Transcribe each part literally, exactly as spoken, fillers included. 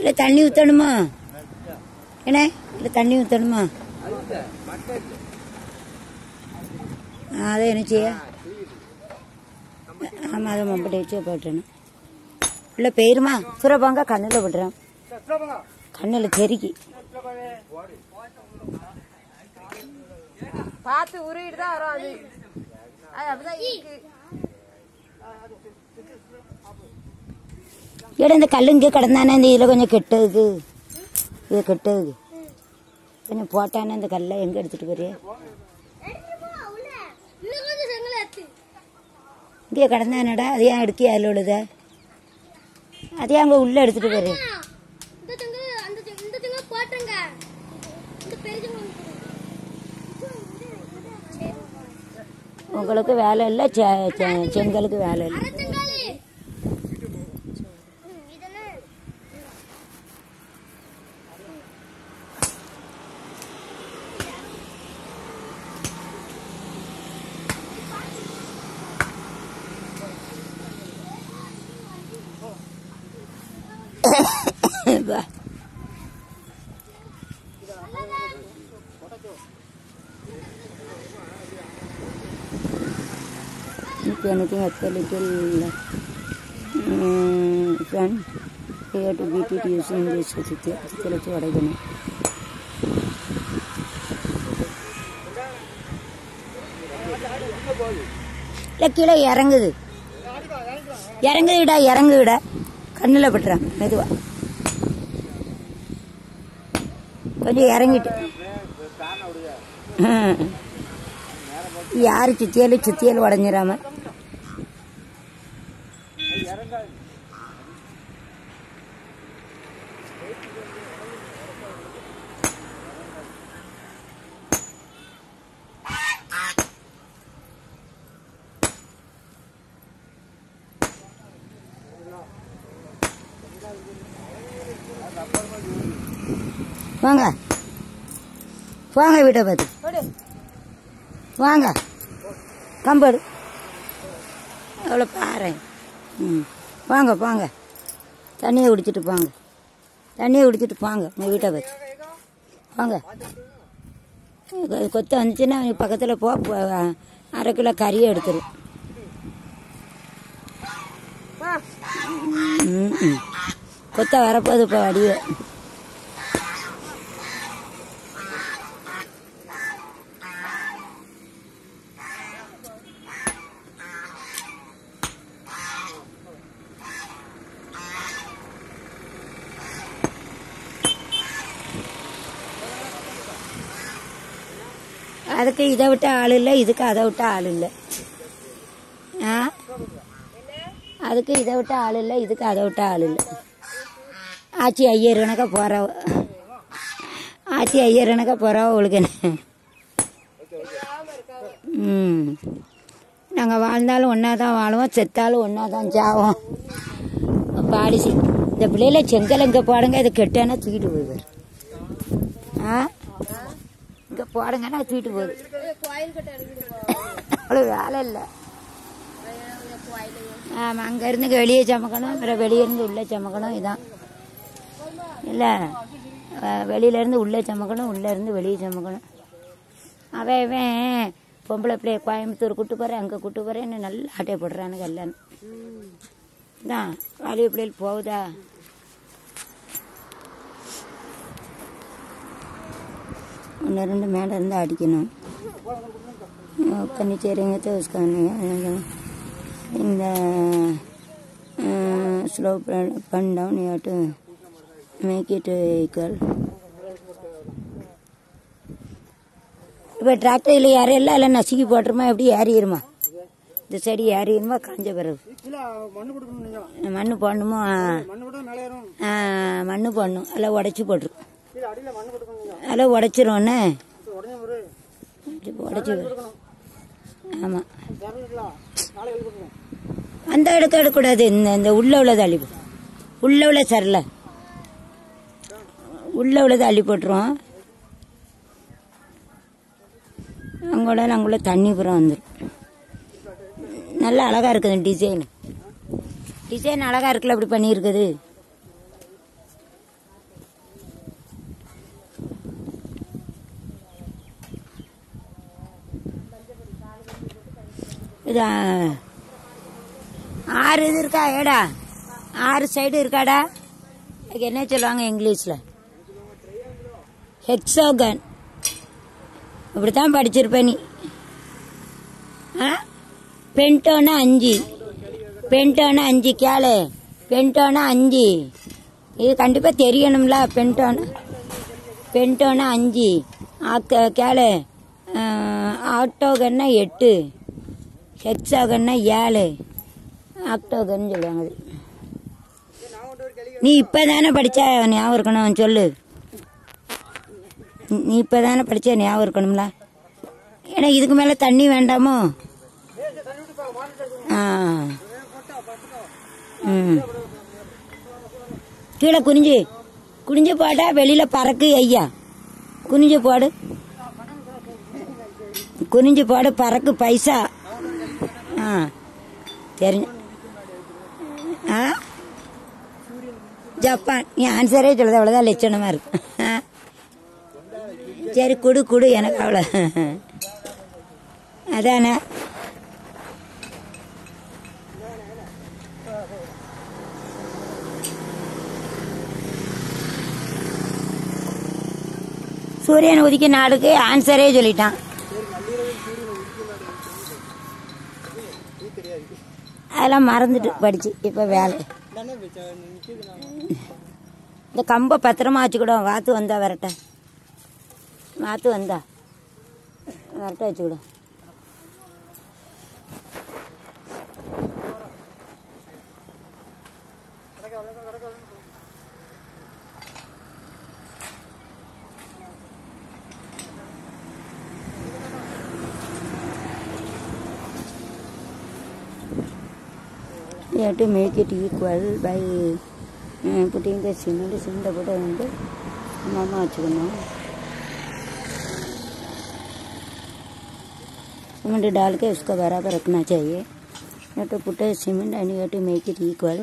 இல்லை தண்ணி ஊற்றணுமா என்ன? இல்லை தண்ணி ஊற்றணுமா? அதை என்ன செய்ய? ஆமாம், அதை மம்பட்டை வச்சு போட்டணும். இல்லை பெயருமா சுரப்பாங்க கண்ணில் போட்டுறேன். கண்ணில் செருக்கி பார்த்து உருவிட்டு தான் வரும். அது அது அப்படிதான் இருக்கு. ஏடா இந்த கல் இங்கே கிடந்தானே இந்த இதில் கொஞ்சம் கெட்டதுக்கு இது கெட்டதுக்கு கொஞ்சம் போட்டானே இந்த கல்லை எங்கே எடுத்துட்டு போறிய? இங்கே கிடந்தானடா அது ஏன் எடுக்கி அதில் உள்ளத அதே அங்கே உள்ளே எடுத்துட்டு போறிய? உங்களுக்கு வேலை இல்லை, செங்கலுக்கு வேலை இல்லை. Anything at a little um, fan here to beat it using this particular. கீழே இறங்குது இறங்குதுடா இறங்குடா கண்ணில் பட்டுறாங்க மெதுவா கொஞ்சம் இறங்கிட்டு யாரு சுத்தியாலும் சுத்தியாலும் உடஞ்சிடாம வாங்க வாங்க வீட்டை பார்த்து வாங்க கம்படு அவ்வளோ பாரு. ம் வாங்க வாங்க தண்ணியை குடிச்சிட்டு போங்க தண்ணியை குடிச்சிட்டு போங்க உங்கள் வீட்டை பார்த்து வாங்க. கொத்த வந்துச்சுன்னா பக்கத்தில் போ அரை கிலோ கறியை எடுத்துரு. ம் ம் கொத்த வரப்போது இப்போ அடியே அதுக்கு இதை விட்ட ஆள் இல்லை, இதுக்கு அதை விட்ட ஆள் இல்லை. ஆ அதுக்கு இதை விட்ட ஆள் இல்லை, இதுக்கு அதை விட்ட ஆள் இல்லை. ஆச்சி ஐயர் கணக்கா போகிறவ ஆச்சி ஐயர் கணக்கா போகிறவ அவளுக்கு என்ன? ம் நாங்கள் வாழ்ந்தாலும் ஒன்றா தான் வாழுவோம், செத்தாலும் ஒன்றா தான் சாவோம். பாலிசி இந்த பிள்ளையில செங்கல் இங்கே போடுங்க, இது கெட்டானா தூக்கிட்டு போயிடுவார். ஆ இங்கே போடுங்கன்னா தூக்கிட்டு போகுது. அவ்வளோ வேலை இல்லை. ஆமாம் அங்கேருந்து வெளியே சமைக்கணும், அப்புறம் வெளியேருந்து உள்ளே சமைக்கணும். இதான் இல்லை வெளியிலேருந்து உள்ளே சமைக்கணும், உள்ளேருந்து வெளியே சமைக்கணும். அவன் இவன் பொம்பளை பிள்ளைய கோயம்புத்தூர் கூட்டு போகிறேன் அங்கே கூட்டு போகிறேன்னு நல்லா ஆட்டையை போடுறானுங்க எல்லாரும். தான் வாலிப பிள்ளைகள் போகுதா? ஒன்று ரெண்டு மேலே இருந்து அடிக்கணும். கன்னிச்சேரிங்க தோஸ்கானுங்க இந்த slow bun down you to make it equal. இப்போ டிராக்டரில் ஏறையெல்லாம் எல்லாம் நசுக்கி போட்டுருமா? எப்படி ஏறிடுமா? இந்த செடி ஏறிடுமா? காஞ்ச பிறகு மண்ணு போடணுமோ? மண்ணு போடணும், எல்லாம் உடச்சி போட்டுரும். அதெல்லாம் உடைச்சிருவோண்ணே, உடச்சி. ஆமாம் அந்த இடத்த எடுக்கக்கூடாது. இந்த இந்த உள்ள உள்ளதை அள்ளி போ உள்ள உள்ள சரல உள்ள உள்ளதை அள்ளி போட்டுருவோம். அங்கோட அங்குள்ள தண்ணி புறம் வந்துடும். நல்லா அழகா இருக்குது டிசைன். டிசைன் அழகா இருக்குல்ல, அப்படி பண்ணியிருக்குது. இதா ஆறு இது இருக்கா ஏடா ஆறு சைடு இருக்காடா அதுக்கு என்ன சொல்லுவாங்க இங்கிலீஷில் ஹெக்ஸாகன் இப்படித்தான் படிச்சிருப்ப நீ ஆ பென்டோனா அஞ்சு பென்டோனா அஞ்சு கேளு பென்டோனா அஞ்சு இது கண்டிப்பாக தெரியணும்ல பென்டோனா பென்டோனா அஞ்சு கேளு ஆக்டோகன்னா எட்டு ஹெக்ஸாகன்னா ஏழு ஆக்டோகன் சொல்லுவாங்க அது. நீ இப்போ தானே படித்தா ஞாபகம் இருக்கணும் சொல்லு நீ இப்போ தானே படித்தா ஞாபகம் இருக்கணும்ல ஏன்னா இதுக்கு மேலே தண்ணி வேண்டாமோ ஆ ம் கீழே குனிஞ்சு குனிஞ்சு போட்டா வெளியில் பறக்கு ஐயா குனிஞ்சு போடு குனிஞ்சு போடு பறக்கு பைசா ஆ சரி ஆ ஜப்பான் நீ ஆன்சரே சொல்லுது அவ்வளோதான் லட்சணமாக இருக்கு சரி குடு குடு எனக்கு அவ்வளோ அதானே சூரியன் உதிக்க நாளுக்கு ஆன்சரே சொல்லிட்டான் அதெல்லாம் மறந்துட்டு படிச்சு இப்போ வேலை இந்த கம்பை பத்திரமா வச்சுக்கிடும் வாத்து வந்தா வரட்ட வாத்து வந்தா வரட்ட வச்சுக்கிடும் You have to make it equal by uh, putting the cement cement போட்டு வந்து மாமா வச்சுக்கணும் सीमेंट डाल के उसको बराबर रखना चाहिए you have to put a cement and you have to make it equal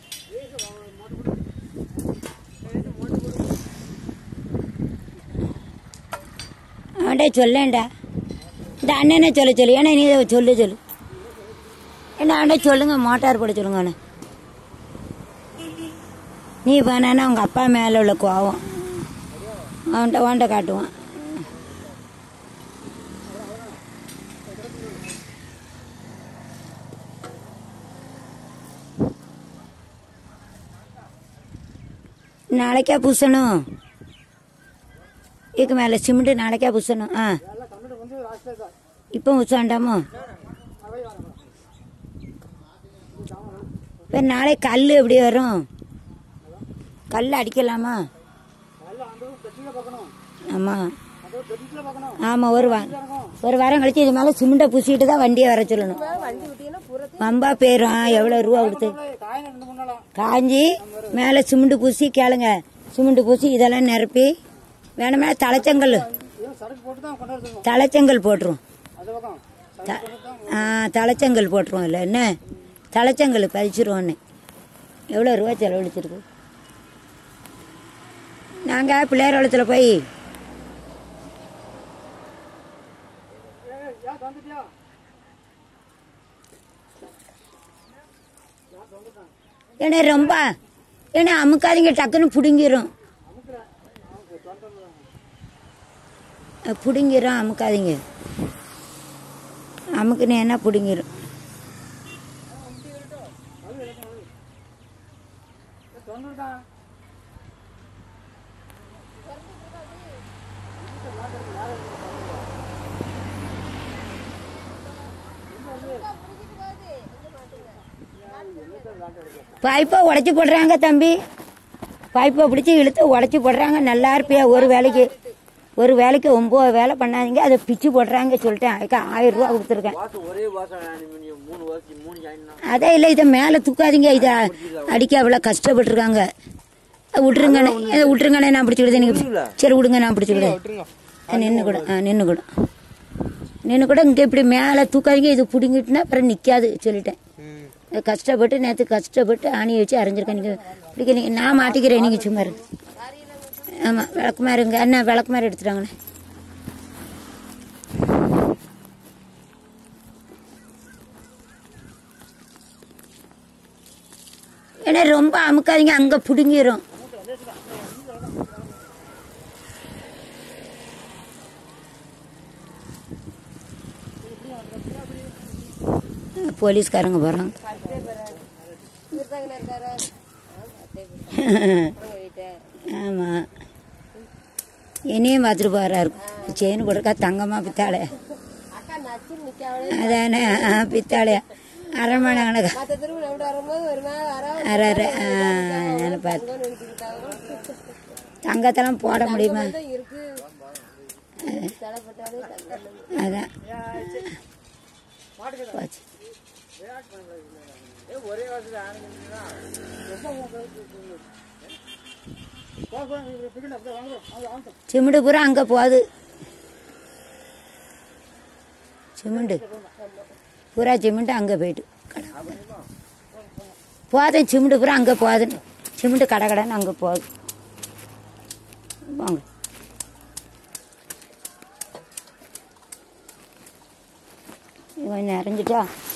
அவன்டே சொல்லேன்டா இந்த அண்ணனே சொல்ல சொல்லு ஏன்னா நீ சொல்லு சொல்லு என்ன அவன்டே சொல்லுங்க மோட்டார் போட சொல்லுங்க அவனை நீ போனா அவங்க அப்பா மேலே உள்ள கோவம் அவன்கிட்ட வாண்ட காட்டுவான் நாளைக்கா பூசணும் இதுக்கு மேலே சிமெண்ட் நாளைக்கா பூசணும் ஆ இப்போ பூச வேண்டாமோ இப்போ நாளை கல் எப்படி வரும் கல் அடிக்கலாமா ஆமாம் ஆமாம் ஒரு வாரம் ஒரு வாரம் கழிச்சு இது மேலே சிமெண்ட்டை பூசிட்டு தான் வண்டியை வர சொல்லணும் வம்பா போயிடும் எவ்வளோ ரூபா கொடுத்து காஞ்சி மேலே சிமெண்ட் பூசி கேளுங்க சிமெண்ட் பூசி இதெல்லாம் நிரப்பி வேணுமே தலைச்சங்கல் தலைச்சங்கல் போட்டுரும் ஆ தலைச்சங்கல் போட்டுருவோம் இல்லை என்ன தலைச்சங்கல் பதிச்சிருவோன்னு எவ்வளோ ரூபா செலவழிச்சிருக்கு நாங்கள் பிள்ளையாரோளத்தில் போய் ஏன்னா ரொம்ப ஏன்னா அமுக்காதீங்க டக்குன்னு பிடுங்கிரும் பிடுங்கிரும் அமுக்காதீங்க அமுக்குன்னு என்ன பிடுங்கிரும் பைப்பை உடைச்சி போடுறாங்க தம்பி பைப்பை பிடிச்சி இழுத்து உடைச்சி போடுறாங்க நல்லா இருப்பியா ஒரு வேலைக்கு ஒரு வேலைக்கு ஒன்பது வேலை பண்ணாதீங்க அதை பிச்சு போடுறாங்க சொல்லிட்டேன் அதுக்கு ஆயிரம் ரூபா கொடுத்துருக்கேன் அதே இல்லை இதை மேலே தூக்காதீங்க இதை அடிக்க அவ்வளோ கஷ்டப்பட்டுருக்காங்க விட்டுருங்கண்ணே விட்டுருங்கண்ணே நான் பிடிச்சிக்கிடுது நீங்கள் சரி விடுங்க நான் பிடிச்சிக்கிடுவேன் நின்று கூட ஆ நின்று கூட நின்று கூட இங்கே இப்படி மேலே தூக்காதீங்க இது பிடிங்கிட்டுனா அப்புறம் நிற்காது சொல்லிட்டேன் கஷ்டப்பட்டு நேற்று கஷ்டப்பட்டு ஆணியை வச்சு அரைஞ்சிருக்கேன் நீங்கள் பிடிக்க நீங்கள் நான் மாட்டிக்கிறேன் நீங்கள் சும்மா இருங்க ஆமாம் விளக்குமாருங்க அண்ணா விளக்குமாறு எடுத்துட்டாங்கண்ணே ஏன்னா ரொம்ப அமுக்காதீங்க, அங்கே பிடுங்கிரும். போலீஸ்காரங்க போகிறாங்க. ஆமாம், என்னையும் பார்த்துட்டு போகிறாரு. செயின் கொடுக்கா தங்கம்மா பித்தாளே, அதானே பித்தாளையா அரை மணி கணக்கா அரை அரை நான் பார்த்து தங்கத்தெல்லாம் போட முடியுமா? அதான் போச்சு. சிமெண்ட் பூரா அங்கே போகுது. சிமெண்ட் பூரா சிமெண்ட் அங்கே போயிட்டு போதும். சிமெண்ட் பூரா அங்கே போகுதுன்னு சிமெண்ட் கடை கடைன்னு அங்கே போகுது. வாங்க கொஞ்சம் நிறைஞ்சிட்டா